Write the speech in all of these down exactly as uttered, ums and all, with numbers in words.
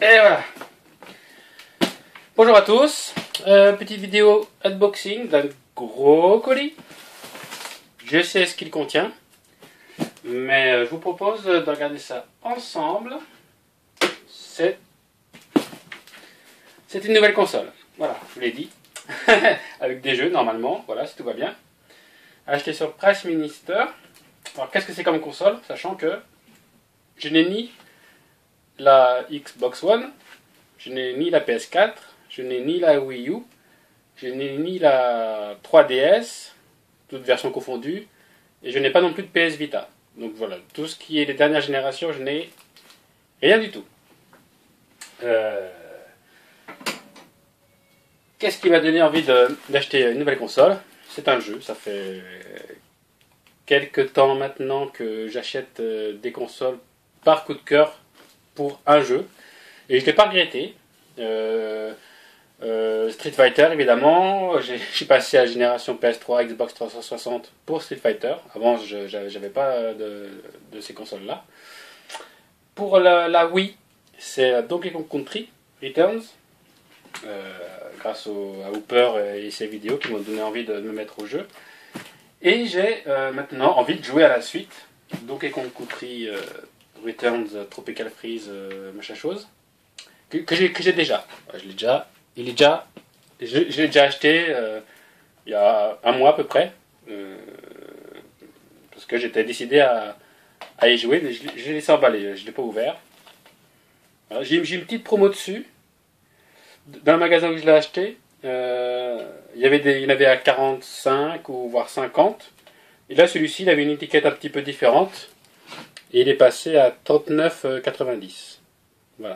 Et voilà. Bonjour à tous. Euh, petite vidéo unboxing d'un gros colis. Je sais ce qu'il contient, mais je vous propose de regarder ça ensemble. C'est c'est une nouvelle console. Voilà, je vous l'ai dit. Avec des jeux normalement. Voilà, si tout va bien. Acheté sur Price Minister. Alors qu'est-ce que c'est comme console, sachant que je n'ai ni la Xbox One, je n'ai ni la P S quatre, je n'ai ni la Wii U, je n'ai ni la trois D S, toutes versions confondues, et je n'ai pas non plus de P S Vita. Donc voilà, tout ce qui est des dernières générations, je n'ai rien du tout. Euh... Qu'est-ce qui m'a donné envie d'acheter une nouvelle console? C'est un jeu, ça fait quelques temps maintenant que j'achète des consoles par coup de cœur pour un jeu. Et je ne l'ai pas regretté. Euh, euh, Street Fighter, évidemment. J'ai passé à la génération P S trois, Xbox trois cent soixante pour Street Fighter. Avant, je n'avais pas de, de ces consoles-là. Pour la, la Wii, c'est Donkey Kong Country Returns. Euh, grâce au, à Hooper et ses vidéos qui m'ont donné envie de me mettre au jeu. Et j'ai euh, maintenant envie de jouer à la suite. Donkey Kong Country euh, Returns, Tropical Freeze, euh, machin chose. Que, que j'ai déjà. Je l'ai déjà. Il est déjà. Je, je l'ai déjà acheté euh, il y a un mois à peu près. Euh, parce que j'étais décidé à, à y jouer, mais je, je l'ai laissé emballer. Je ne l'ai pas ouvert. J'ai une petite promo dessus. Dans le magasin où je l'ai acheté, euh, il, y avait des, il y en avait à quarante-cinq ou voire cinquante. Et là, celui-ci, il avait une étiquette un petit peu différente. Et il est passé à trente-neuf quatre-vingt-dix. Voilà.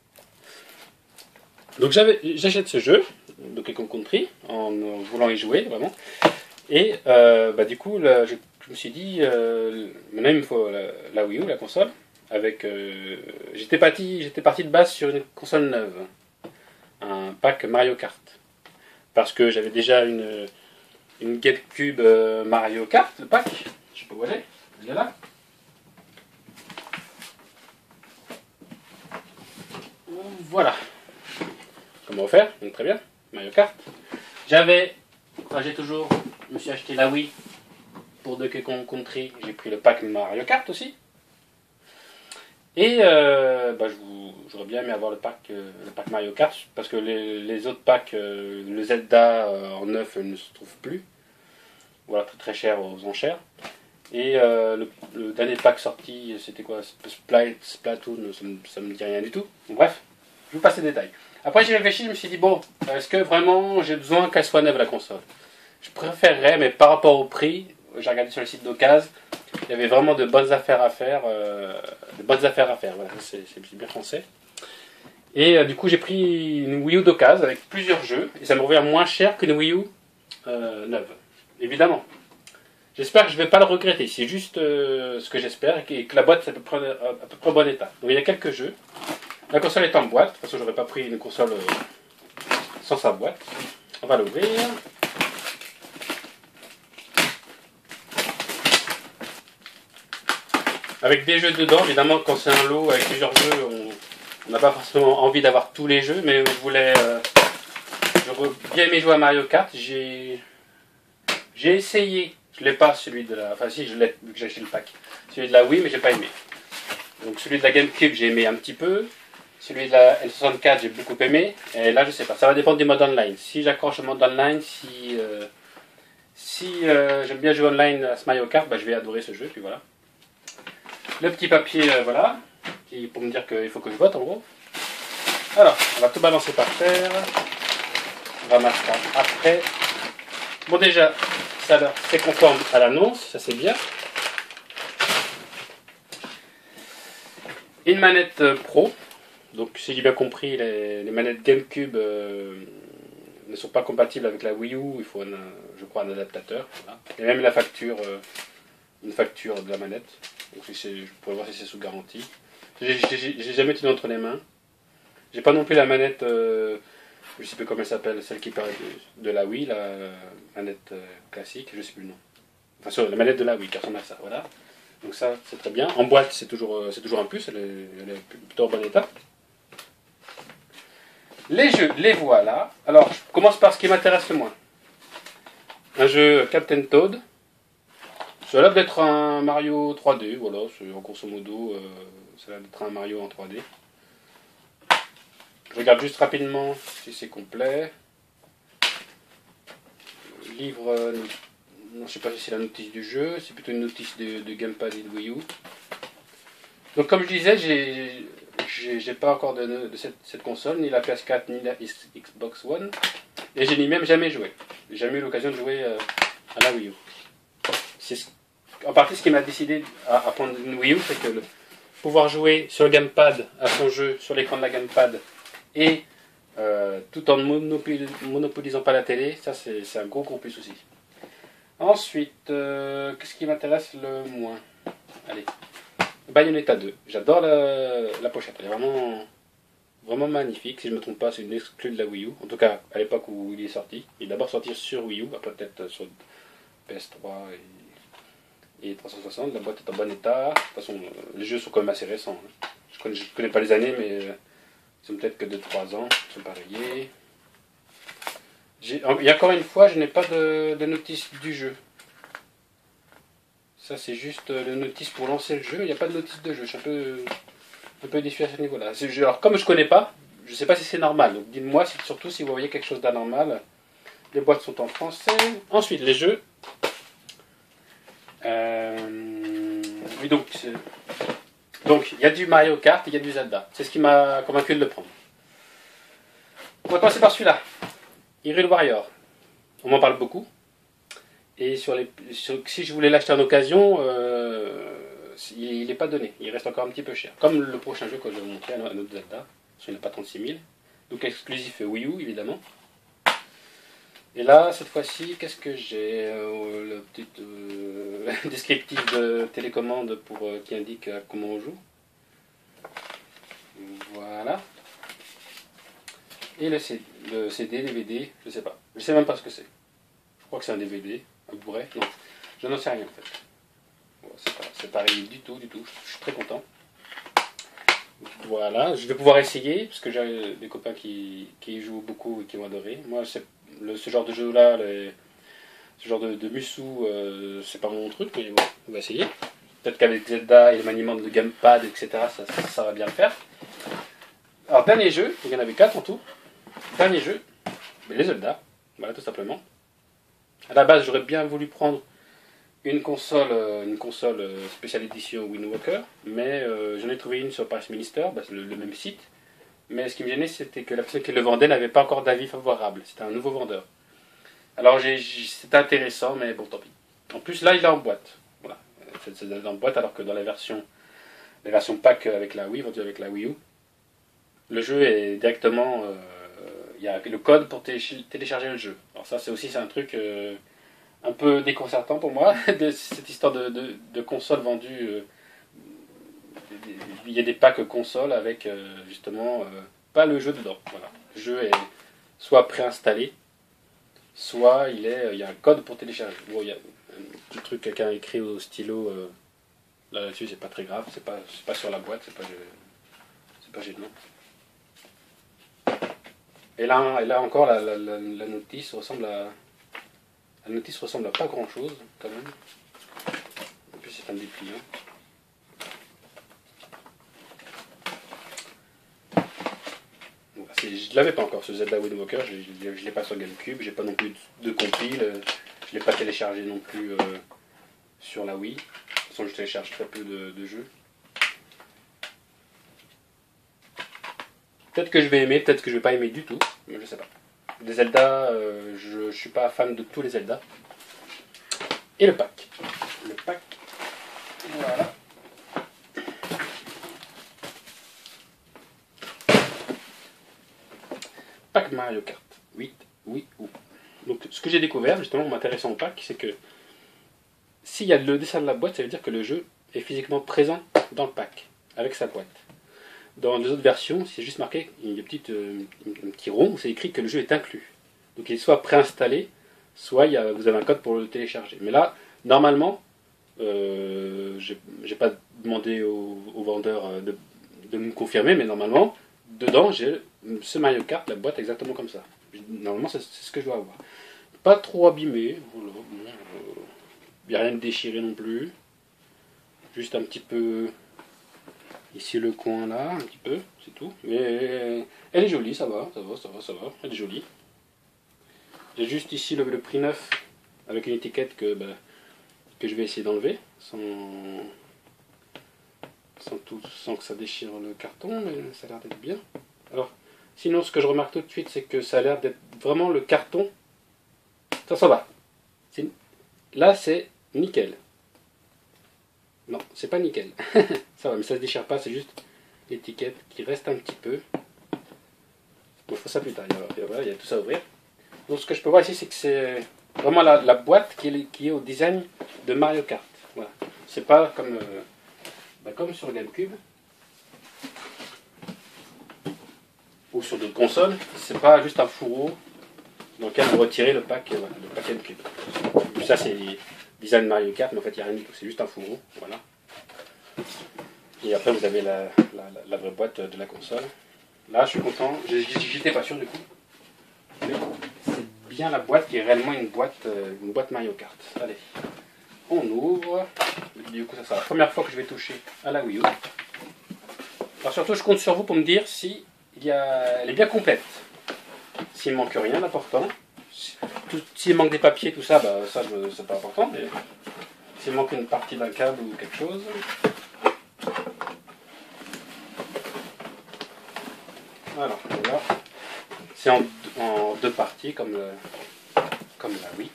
Donc j'achète ce jeu, Donkey Kong Country, en, en voulant y jouer, vraiment. Et euh, bah, du coup, là, je, je me suis dit, euh, maintenant il me faut la, la Wii U, la console. Avec, euh, j'étais parti, j'étais parti de base sur une console neuve. Un pack Mario Kart. Parce que j'avais déjà une, une GameCube Mario Kart, le pack. Je sais pas où elle est. Elle est là. Voilà. Comment faire? Donc très bien. Mario Kart. J'avais, enfin j'ai toujours, je me suis acheté la Wii pour Donkey Kong Country. J'ai pris le pack Mario Kart aussi. Et euh, bah, j'aurais bien aimé avoir le pack, euh, le pack Mario Kart, parce que les, les autres packs, euh, le Zelda euh, en neuf ne se trouve plus. Voilà, tout très cher aux enchères. Et euh, le, le dernier pack sorti, c'était quoi? Splat, Splatoon, ça ne me dit rien du tout. Bon, bref, je vous passe les détails. Après j'ai réfléchi, je me suis dit, bon, est-ce que vraiment j'ai besoin qu'elle soit neuve la console? Je préférerais, mais par rapport au prix, j'ai regardé sur le site d'occasion, il y avait vraiment de bonnes affaires à faire, euh, de bonnes affaires à faire, voilà, c'est bien français. Et euh, du coup j'ai pris une Wii U d'occasion avec plusieurs jeux, et ça me revient moins cher qu'une Wii U euh, neuve, évidemment. J'espère que je ne vais pas le regretter, c'est juste euh, ce que j'espère, et que la boîte est à peu près, à peu près en bon état. Donc il y a quelques jeux, la console est en boîte, de toute façon j'aurais pas pris une console euh, sans sa boîte. On va l'ouvrir. Avec des jeux dedans, évidemment quand c'est un lot avec plusieurs jeux, on n'a pas forcément envie d'avoir tous les jeux, mais je voulais, euh, j'aurais bien aimé jouer à Mario Kart. J'ai j'ai essayé, je l'ai pas celui de la, enfin si je l'ai vu que j'ai acheté le pack, celui de la Wii mais j'ai pas aimé. Donc celui de la GameCube j'ai aimé un petit peu, celui de la N soixante-quatre j'ai beaucoup aimé, et là je sais pas, ça va dépendre du mode online. Si j'accroche au mode online, si, euh, si euh, j'aime bien jouer online à ce Mario Kart, bah, je vais adorer ce jeu, puis voilà. Le petit papier, euh, voilà, qui, pour me dire qu'il faut que je vote en gros. Alors, on va tout balancer par terre. On ramasse ça après. Bon déjà, ça c'est conforme à l'annonce, ça c'est bien. Une manette euh, pro. Donc si j'ai bien compris, les, les manettes GameCube euh, ne sont pas compatibles avec la Wii U. Il faut, un, je crois, un adaptateur. Voilà. Et même la facture, euh, une facture de la manette. Donc si je pourrais voir si c'est sous garantie. J'ai jamais tenu entre les mains. J'ai pas non plus la manette, euh, je sais plus comment elle s'appelle, celle qui paraît de, de la Wii, la, la manette euh, classique, je sais plus le nom. Enfin, sur la manette de la Wii, qui ressemble à ça, voilà. Donc ça, c'est très bien. En boîte, c'est toujours, c'est toujours un plus, elle est, elle est plutôt en bon état. Les jeux, les voilà. Alors, je commence par ce qui m'intéresse le moins. Un jeu Captain Toad. Ça a l'air d'être un Mario trois D, voilà, c'est grosso modo, euh, ça a l'air d'être un Mario en trois D. Je regarde juste rapidement si c'est complet. Livre, euh, non, je sais pas si c'est la notice du jeu, c'est plutôt une notice de, de Gamepad et de Wii U. Donc comme je disais, j'ai j'ai pas encore de, de cette, cette console, ni la P S quatre, ni la Xbox One, et je n'y ai même jamais joué. J'ai jamais eu l'occasion de jouer euh, à la Wii U. C'est en partie ce qui m'a décidé à, à prendre une Wii U, c'est que le, pouvoir jouer sur le gamepad à son jeu, sur l'écran de la gamepad, et euh, tout en ne monopol monopolisant pas la télé, ça c'est un gros gros plus aussi. Ensuite, euh, qu'est-ce qui m'intéresse le moins? Allez, Bayonetta deux. J'adore la, la pochette, elle est vraiment, vraiment magnifique. Si je ne me trompe pas, c'est une exclue de la Wii U. En tout cas, à l'époque où il est sorti. Il est d'abord sorti sur Wii U, après peut-être sur P S trois et, et trois cent soixante. La boîte est en bon état. De toute façon, les jeux sont quand même assez récents. Hein. Je ne connais, je connais pas les années, mais euh, ils sont peut-être que de trois ans. Ils sont pas rayés. Il y a encore une fois, je n'ai pas de, de notice du jeu. Ça, c'est juste le notice pour lancer le jeu. Il n'y a pas de notice de jeu. Je suis un peu, un peu déçu à ce niveau-là. Alors, comme je ne connais pas, je ne sais pas si c'est normal. Donc, dites-moi surtout si vous voyez quelque chose d'anormal. Les boîtes sont en français. Ensuite, les jeux. Euh, oui, donc, donc, il y a du Mario Kart et il y a du Zelda. C'est ce qui m'a convaincu de le prendre. On va commencer par celui-là. Hyrule Warrior. On m'en parle beaucoup. Et sur les, sur, si je voulais l'acheter en occasion, euh, il n'est pas donné. Il reste encore un petit peu cher. Comme le prochain jeu que je vais vous montrer, un autre Zelda. Il n'a pas trente-six mille. Donc exclusif Wii U, évidemment. Et là, cette fois-ci, qu'est-ce que j'ai euh, Le petit euh, descriptif de télécommande pour, euh, qui indique euh, comment on joue. Voilà. Et le C D, le C D, D V D, je sais pas. Je sais même pas ce que c'est. Je crois que c'est un D V D, un Blu-ray. Non, je n'en sais rien en fait. Bon, c'est pas, c'est pas réglé du tout, du tout. Je suis très content. Voilà, je vais pouvoir essayer parce que j'ai des copains qui, qui y jouent beaucoup et qui vont adorer. Moi, c'est le, ce genre de jeu-là, ce genre de, de Musou, euh, c'est pas mon truc, mais bon, on va essayer. Peut-être qu'avec Zelda et le maniement de gamepad, et cetera, ça, ça, ça va bien le faire. Alors, dernier jeu, il y en avait quatre en tout. Dernier jeu, les Zelda, voilà, tout simplement. À la base, j'aurais bien voulu prendre une console, euh, une console euh, spéciale édition Wind Waker, mais euh, j'en ai trouvé une sur Paris Minister, bah, c'est le, le même site. Mais ce qui me gênait, c'était que la personne qui le vendait n'avait pas encore d'avis favorable. C'était un nouveau vendeur. Alors c'était intéressant, mais bon, tant pis. En plus, là, il est en boîte. Voilà, c'est en boîte, alors que dans la version, la version pack avec la Wii, vendue avec la Wii U, le jeu est directement. Euh, il y a le code pour télécharger le jeu. Alors ça, c'est aussi c'est un truc euh, un peu déconcertant pour moi, de cette histoire de, de, de console vendue. Euh, il y a des packs console avec euh, justement euh, pas le jeu dedans. Voilà. Le jeu est soit préinstallé, soit il, est, il y a un code pour télécharger. Bon, il y a un petit truc, quelqu'un a écrit au stylo euh, là-dessus, c'est pas très grave, c'est pas, pas sur la boîte, c'est pas, c'est pas gênant. Et là, et là encore, la, la, la, la notice ressemble à. La notice ressemble à pas grand chose, quand même. En plus, c'est un dépliant. Bon, je ne l'avais pas encore, ce Zelda Wind Waker. Je ne l'ai pas sur GameCube. J'ai pas non plus de compile. Je ne l'ai pas téléchargé non plus euh, sur la Wii. De toute façon, je télécharge très peu de, de jeux. Peut-être que je vais aimer, peut-être que je vais pas aimer du tout, mais je sais pas. Des Zelda, euh, je, je suis pas fan de tous les Zelda. Et le pack. Le pack. Voilà. Pack Mario Kart huit, oui ou. Donc ce que j'ai découvert justement en m'intéressant au pack, c'est que s'il y a le dessin de la boîte, ça veut dire que le jeu est physiquement présent dans le pack, avec sa boîte. Dans les autres versions, c'est juste marqué, il y a un petit, euh, un petit rond où c'est écrit que le jeu est inclus. Donc il est soit préinstallé, soit il y a, vous avez un code pour le télécharger. Mais là, normalement, euh, j'ai pas demandé au, au vendeur de, de me confirmer, mais normalement, dedans, j'ai ce Mario Kart, la boîte exactement comme ça. Normalement, c'est ce que je dois avoir. Pas trop abîmé. Il n'y a rien de déchiré non plus. Juste un petit peu ici le coin là, un petit peu, c'est tout. Mais elle est jolie, ça va, ça va, ça va, ça va. Elle est jolie. J'ai juste ici le, le prix neuf avec une étiquette que, bah, que je vais essayer d'enlever sans, sans, tout, sans que ça déchire le carton, mais ça a l'air d'être bien. Alors, sinon, ce que je remarque tout de suite, c'est que ça a l'air d'être vraiment le carton. Ça, ça va. Là, c'est nickel. Non, c'est pas nickel. Ça va, mais ça se déchire pas, c'est juste l'étiquette qui reste un petit peu. Bon, je ferai ça plus tard, il y a, il y a, il y a tout ça à ouvrir. Donc ce que je peux voir ici, c'est que c'est vraiment la, la boîte qui est, qui est au design de Mario Kart. Voilà. C'est pas comme, euh, bah, comme sur le GameCube ou sur d'autres consoles. C'est pas juste un fourreau dans lequel vous retirez le pack, voilà, le pack GameCube. Ça c'est design Mario Kart, mais en fait il n'y a rien du tout. C'est juste un fourreau. Voilà. Et après vous avez la, la, la vraie boîte de la console. Là je suis content. J'étais pas sûr du coup. Mais c'est bien la boîte qui est réellement une boîte, euh, une boîte Mario Kart. Allez, on ouvre. Du coup, ça sera la première fois que je vais toucher à la Wii U. Alors surtout, je compte sur vous pour me dire si il y a... elle est bien complète. S'il manque rien d'important. S'il manque des papiers, tout ça, bah, ça c'est pas important. Mais s'il manque une partie d'un câble ou quelque chose. Alors, voilà. C'est en, en deux parties, comme, le, comme la Wii.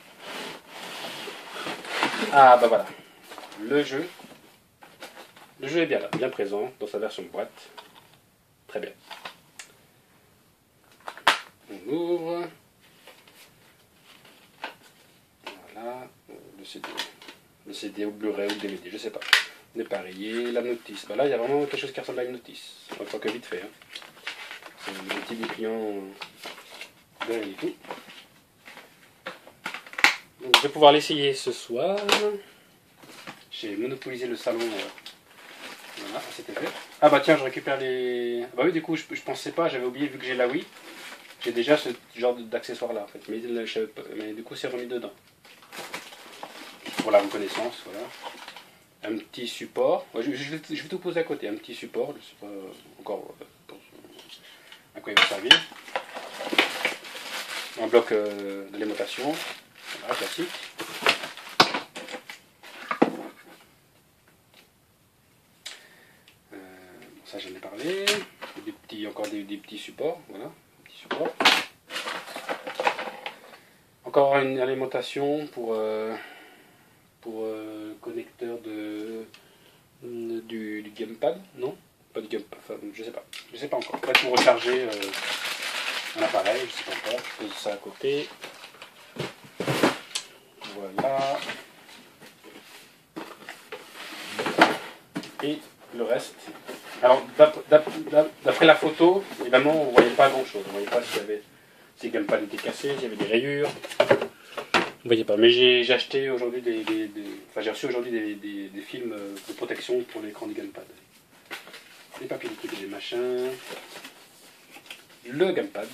Ah, bah voilà. Le jeu. Le jeu est bien là, bien présent dans sa version boîte. Très bien. On ouvre. Voilà. Le C D. Le C D ou Blu-ray ou D V D, je sais pas. On est pareillé. La notice. Bah là, il y a vraiment quelque chose qui ressemble à une notice. On voit que vite fait. Hein. C'est un petit dépliant. Bien du tout. Donc, je vais pouvoir l'essayer ce soir. J'ai monopolisé le salon. Euh, voilà, c'était fait. Ah bah tiens, je récupère les... Ah bah oui, du coup, je, je pensais pas, j'avais oublié, vu que j'ai la Wii, j'ai déjà ce genre d'accessoire là en fait. Mais, mais du coup, c'est remis dedans. Pour la reconnaissance, voilà. Un petit support. Je, je, vais, je vais tout poser à côté. Un petit support, je sais pas encore euh, à quoi il va servir. Un bloc euh, d'alimentation, voilà, classique. Euh, ça j'en ai parlé. Des petits, encore des, des petits supports, voilà, un petit support. Encore une alimentation pour euh, pour euh, connecteur de du, du gamepad, non? Pas du gamepad, enfin, je sais pas, je sais pas encore. Peut-être pour recharger euh, un appareil, je sais pas encore. Je pose ça à côté. Voilà. Et le reste. Alors, d'après la photo, évidemment, on ne voyait pas grand-chose. On ne voyait pas s'il y avait, si le gamepad était cassé, s'il y avait des rayures. On ne voyait pas. Mais j'ai acheté aujourd'hui des, des, des... Enfin, j'ai reçu aujourd'hui des, des, des films de protection pour l'écran du gamepad. Des papiers liquides, des machins. Le gamepad.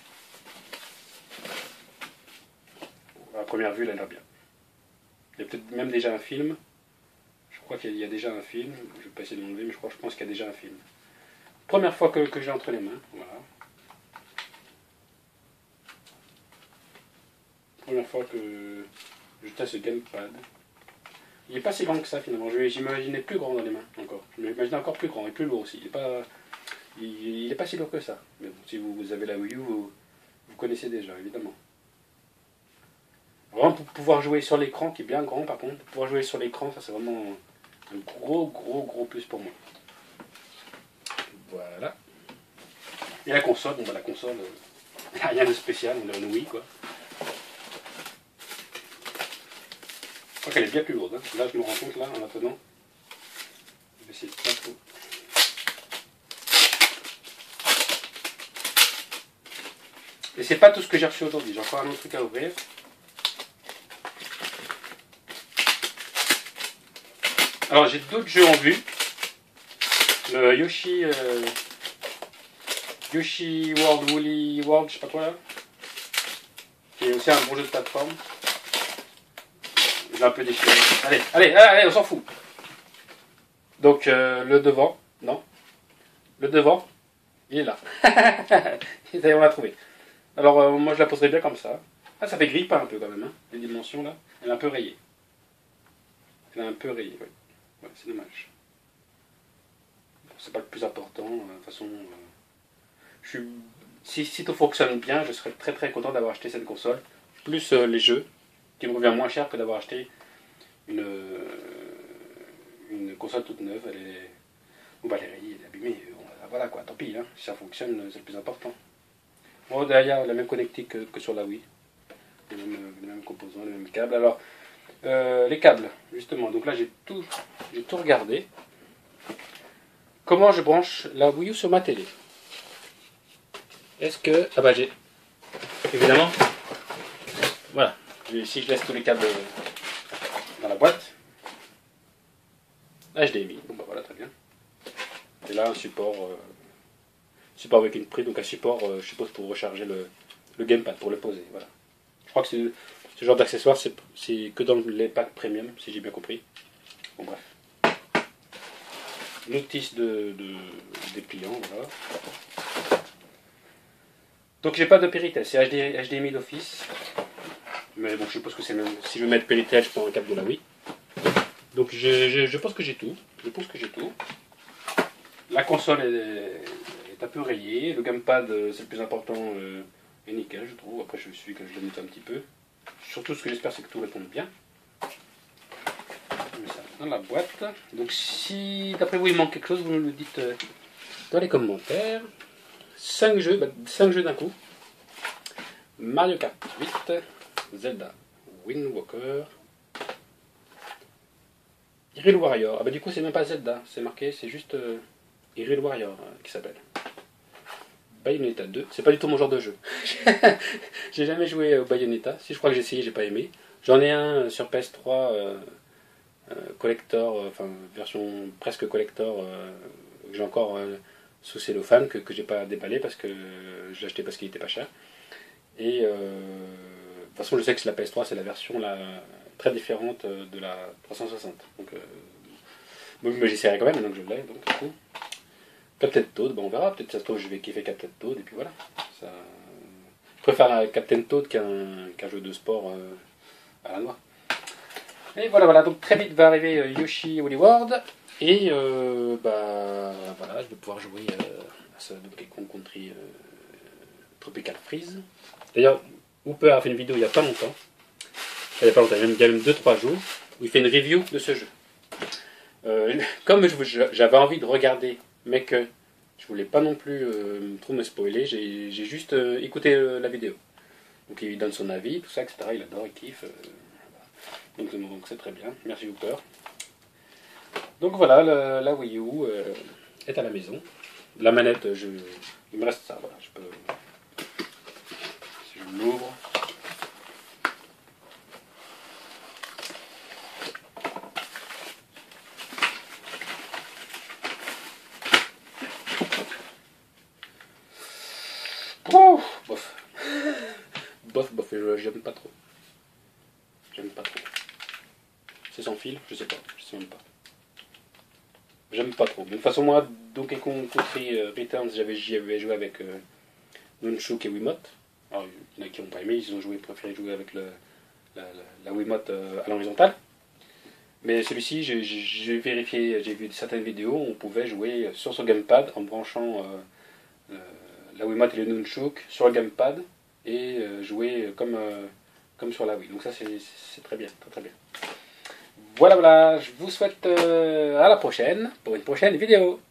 À première vue, il a l'air bien. Il y a peut-être même déjà un film. Je crois qu'il y a déjà un film. Je ne vais pas essayer de l'enlever, mais je, crois, je pense qu'il y a déjà un film. Première fois que, que j'ai entre les mains. Voilà. Première fois que je teste ce gamepad. Il n'est pas si grand que ça finalement. J'imaginais plus grand dans les mains encore. Je m'imaginais encore plus grand et plus lourd aussi. Il n'est pas, il, il est pas si lourd que ça. Mais bon, si vous, vous avez la Wii U, vous, vous connaissez déjà évidemment. Vraiment pour pouvoir jouer sur l'écran, qui est bien grand par contre, pour pouvoir jouer sur l'écran, ça c'est vraiment un gros gros gros plus pour moi. Voilà. Et la console, bon bah la console, euh, rien de spécial, on a une Wii quoi. Je crois qu'elle est bien plus lourde, hein. Là je me rends compte là en attendant. Je vais essayer de pas trop. Et c'est pas tout ce que j'ai reçu aujourd'hui, j'ai encore un autre truc à ouvrir. Alors j'ai d'autres jeux en vue. Le Yoshi, euh, Yoshi World, Woolly World, je sais pas quoi là. Qui est aussi un bon jeu de plateforme. Je l'ai un peu déchiré. Allez, allez, allez, on s'en fout. Donc euh, le devant, non. Le devant, il est là. Ça y est, on l'a trouvé. Alors euh, moi je la poserai bien comme ça. Ah, ça fait grippe un peu quand même, hein, les dimensions là. Elle est un peu rayée. Elle est un peu rayée, oui. Ouais, c'est dommage. Bon, c'est pas le plus important. Euh, de toute façon, euh, je suis... si, si tout fonctionne bien, je serais très très content d'avoir acheté cette console. Plus euh, les jeux, qui me revient moins cher que d'avoir acheté une, euh, une console toute neuve. Elle est, bon, bah, elle est rayée, elle est abîmée. Bon, voilà quoi, tant pis. Hein. Si ça fonctionne, c'est le plus important. Bon, derrière, la même connectique que, que sur la Wii. Les mêmes, les mêmes composants, les mêmes câbles. Alors, euh, les câbles, justement. Donc là, j'ai tout, j'ai tout regardé. Comment je branche la Wii U sur ma télé? Est-ce que... Ah bah j'ai... Évidemment. Voilà. Ici, je laisse tous les câbles dans la boîte. H D M I. Bon bah voilà, très bien. Et là, un support... Euh, support avec une prise. Donc un support, euh, je suppose, pour recharger le, le gamepad, pour le poser. Voilà. Je crois que c'est... Ce genre d'accessoire, c'est que dans les packs premium, si j'ai bien compris. Bon, bref. Notice de, de dépliant, voilà. Donc, j'ai pas de Péritel, c'est H D M I d'office. Mais bon, je suppose que c'est même. Si je veux mettre Péritel, je prends un câble de la Wii. Donc, je, je, je pense que j'ai tout. Je pense que j'ai tout. La console est, est un peu rayée. Le gamepad, c'est le plus important, euh, est nickel, je trouve. Après, je suis que je le mette un petit peu. Surtout, ce que j'espère, c'est que tout réponde bien. Je mets ça dans la boîte. Donc, si d'après vous, il manque quelque chose, vous me le dites dans les commentaires. cinq jeux, bah, cinq jeux d'un coup. Mario Kart huit, Zelda, Wind Walker, Hyrule Warrior. Ah bah du coup, c'est même pas Zelda, c'est marqué, c'est juste euh, Hyrule Warrior euh, qui s'appelle. Bayonetta deux, c'est pas du tout mon genre de jeu. J'ai jamais joué au Bayonetta. Si, je crois que j'ai essayé, j'ai pas aimé. J'en ai un sur P S trois euh, euh, collector, euh, enfin version presque collector, euh, que j'ai encore euh, sous cellophane, que, que j'ai pas déballé parce que euh, je l'ai acheté parce qu'il était pas cher. Et euh, de toute façon, je sais que la P S trois, c'est la version là, très différente de la trois cent soixante. Donc, euh, mais j'essaierai quand même, donc je l'ai. Donc, du coup. Captain Toad, bon, on verra, peut-être ça se trouve je vais kiffer Captain Toad, et puis voilà. Ça... Je préfère Captain Toad qu'un qu'un jeu de sport euh, à la noix. Et voilà, voilà, donc très vite va arriver euh, Yoshi Woolly World, et euh, bah voilà, je vais pouvoir jouer euh, à ce Donkey Kong Country euh, Tropical Freeze. D'ailleurs, Hooper a fait une vidéo il n'y a pas longtemps, il n'y a pas longtemps, il y a même deux trois jours, où il fait une review de ce jeu. Euh, comme j'avais envie de regarder, mais que je voulais pas non plus euh, trop me spoiler, j'ai juste euh, écouté euh, la vidéo. Donc il donne son avis, tout ça, et cetera. Il adore, il kiffe. Euh, donc c'est très bien. Merci Hooper. Donc voilà, le, la Wii U euh, est à la maison. La manette, je, il me reste ça. Voilà, je peux. Si je l'ouvre. Ouh, bof. Bof, bof, j'aime pas trop. J'aime pas trop. C'est sans fil, je sais pas, je sais même pas. J'aime pas trop. Mais de toute façon, moi, Donkey Kong Country euh, Returns, j'y avais joué avec euh, Nunchuk et Wiimote. Alors, il y en a qui n'ont pas aimé, ils ont joué, préféré jouer avec le, la, la, la Wiimote euh, à l'horizontale. Mais celui-ci, j'ai vérifié, j'ai vu certaines vidéos où on pouvait jouer sur son gamepad en branchant euh, euh, la Wiimote et le Nunchuk sur le gamepad et euh, jouer comme, euh, comme sur la Wii. Donc ça, c'est très bien, très très bien. Voilà, voilà, je vous souhaite euh, à la prochaine pour une prochaine vidéo.